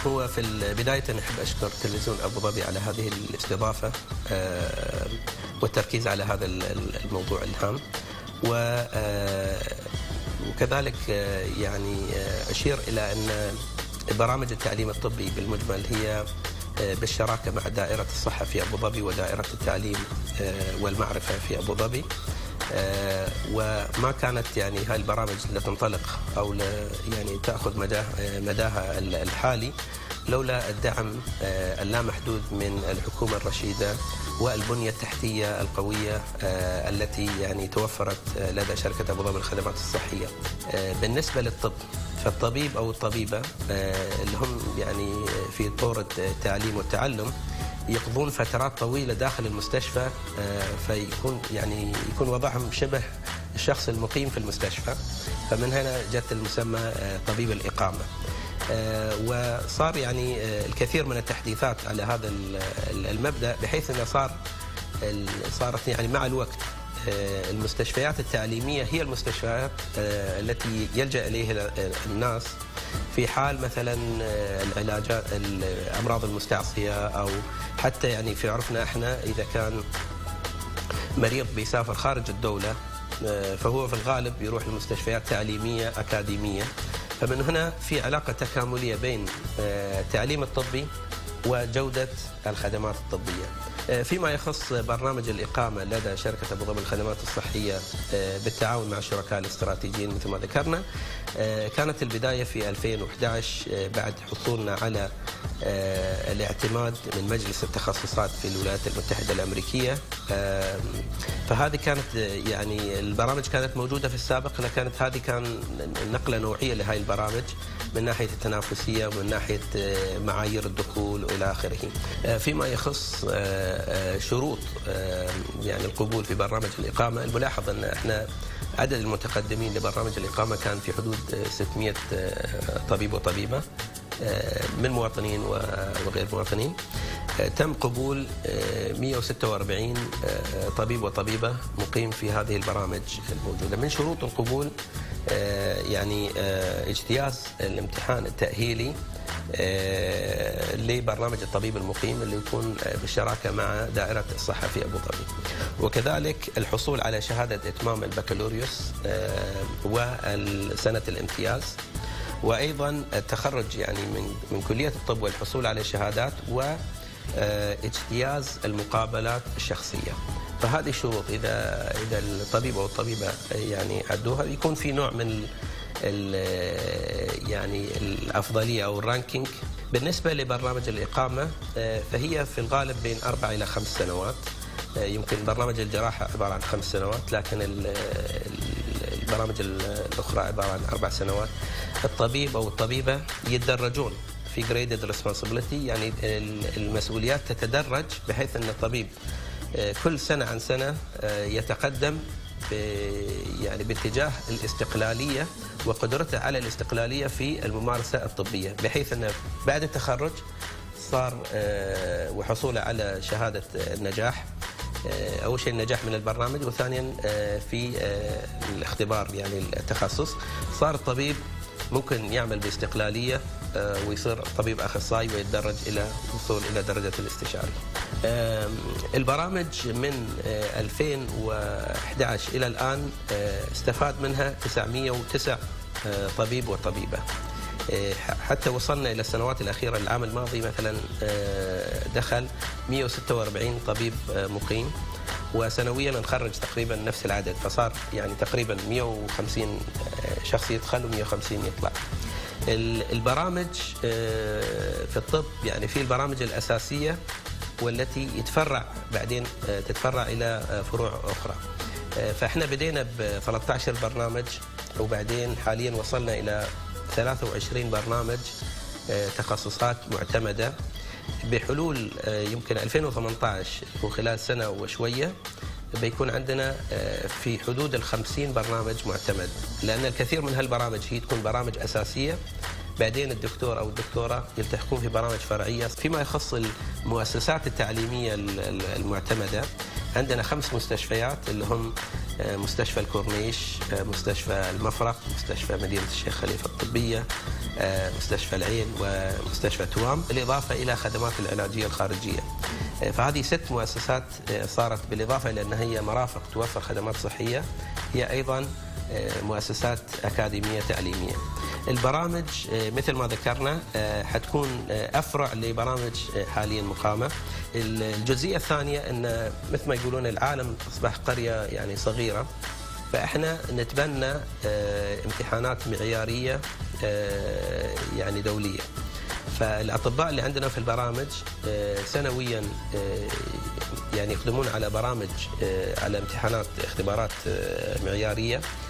هو في بداية نحب أشكر تلفزيون أبو ظبي على هذه الاستضافة والتركيز على هذا الموضوع الهام، وكذلك يعني أشير إلى أن برامج التعليم الطبي بالمجمل هي بالشراكة مع دائرة الصحة في أبو ظبي ودائرة التعليم والمعرفة في أبو ظبي، وما كانت يعني هاي البرامج لتنطلق أو يعني تأخذ مداها الحالي لولا الدعم اللامحدود من الحكومة الرشيدة والبنية التحتية القوية التي يعني توفرت لدى شركة أبو ظبي للخدمات الصحية. بالنسبة للطب، فالطبيب أو الطبيبة اللي هم يعني في طور التعليم والتعلم يقضون فترات طويلة داخل المستشفى، فيكون يعني يكون وضعهم شبه الشخص المقيم في المستشفى، فمن هنا جت المسمى طبيب الإقامة. وصار يعني الكثير من التحديثات على هذا المبدأ، بحيث أنه صارت يعني مع الوقت المستشفيات التعليمية هي المستشفيات التي يلجأ إليها الناس في حال مثلا العلاجات الأمراض المستعصية، أو حتى يعني في عرفنا احنا إذا كان مريض بيسافر خارج الدولة فهو في الغالب يروح لمستشفيات تعليمية أكاديمية. فمن هنا في علاقة تكاملية بين التعليم الطبي وجودة الخدمات الطبية. فيما يخص برنامج الإقامة لدى شركة أبو ظبي للخدمات الصحية بالتعاون مع الشركاء الاستراتيجيين مثل ما ذكرنا، كانت البداية في 2011 بعد حصولنا على الاعتماد من مجلس التخصصات في الولايات المتحدة الأمريكية. فهذه كانت يعني البرامج كانت موجودة في السابق، لكانت هذه كان نقلة نوعية لهذه البرامج من ناحية التنافسية ومن ناحية معايير الدخول وإلى آخره. فيما يخص شروط يعني القبول في برنامج الإقامة، الملاحظ أن احنا عدد المتقدمين لبرنامج الإقامة كان في حدود 600 طبيب وطبيبة من مواطنين وغير مواطنين. تم قبول 146 طبيب وطبيبة مقيم في هذه البرامج الموجودة. من شروط القبول يعني اجتياز الامتحان التأهيلي لبرنامج الطبيب المقيم اللي يكون بالشراكة مع دائرة الصحة في أبو ظبي، وكذلك الحصول على شهادة إتمام البكالوريوس وسنة الامتياز، وأيضا التخرج يعني من كلية الطب والحصول على شهادات واجتياز المقابلات الشخصية. فهذه الشروط إذا الطبيب أو الطبيبة يعني أدوها، يكون في نوع من يعني الأفضلية أو الرانكينج. بالنسبة لبرنامج الإقامة فهي في الغالب بين 4 إلى 5 سنوات. يمكن برنامج الجراحة عبارة عن 5 سنوات، لكن البرامج الأخرى عبارة عن 4 سنوات. الطبيب أو الطبيبة يتدرجون في graded responsibility، يعني المسؤوليات تتدرج بحيث أن الطبيب كل سنة عن سنة يتقدم يعني باتجاه الاستقلالية وقدرته على الاستقلالية في الممارسة الطبية، بحيث أنه بعد التخرج صار وحصوله على شهادة النجاح، أول شيء النجاح من البرنامج، وثانيا في الاختبار يعني التخصص، صار الطبيب ممكن يعمل باستقلالية ويصير طبيب أخصائي ويتدرج إلى وصول إلى درجة الاستشاري. البرامج من 2011 إلى الآن استفاد منها 909 طبيب وطبيبة. حتى وصلنا إلى السنوات الأخيرة، العام الماضي مثلا دخل 146 طبيب مقيم، وسنويا نخرج تقريبا نفس العدد، فصار يعني تقريبا 150 شخص يدخل و150 يطلع. البرامج في الطب يعني في البرامج الأساسية والتي يتفرع بعدين تتفرع إلى فروع أخرى. فإحنا بدينا ب 13 برنامج، وبعدين حاليا وصلنا إلى 23 برنامج تخصصات معتمدة. بحلول يمكن 2018 وخلال سنة وشوية بيكون عندنا في حدود 50 برنامج معتمد، لأن الكثير من هالبرامج هي تكون برامج أساسية، بعدين الدكتور أو الدكتورة يلتحقون في برامج فرعية. فيما يخص المؤسسات التعليمية المعتمدة، عندنا 5 مستشفيات اللي هم مستشفى الكورنيش، مستشفى المفرق، مستشفى مدينة الشيخ خليفة الطبية، مستشفى العين ومستشفى توام، بالإضافة إلى خدمات العلاجية الخارجية. فهذه 6 مؤسسات صارت بالإضافة إلى أنها هي مرافق توفر خدمات صحية، هي أيضا مؤسسات أكاديمية تعليمية. البرامج مثل ما ذكرنا حتكون أفرع لبرامج حاليا مقامة. الجزئية الثانية أن مثل ما يقولون العالم أصبح قرية يعني صغيرة، فإحنا نتبنى امتحانات معيارية يعني دولية. فالأطباء اللي عندنا في البرامج سنويا يعني يقدمون على برامج على امتحانات اختبارات معيارية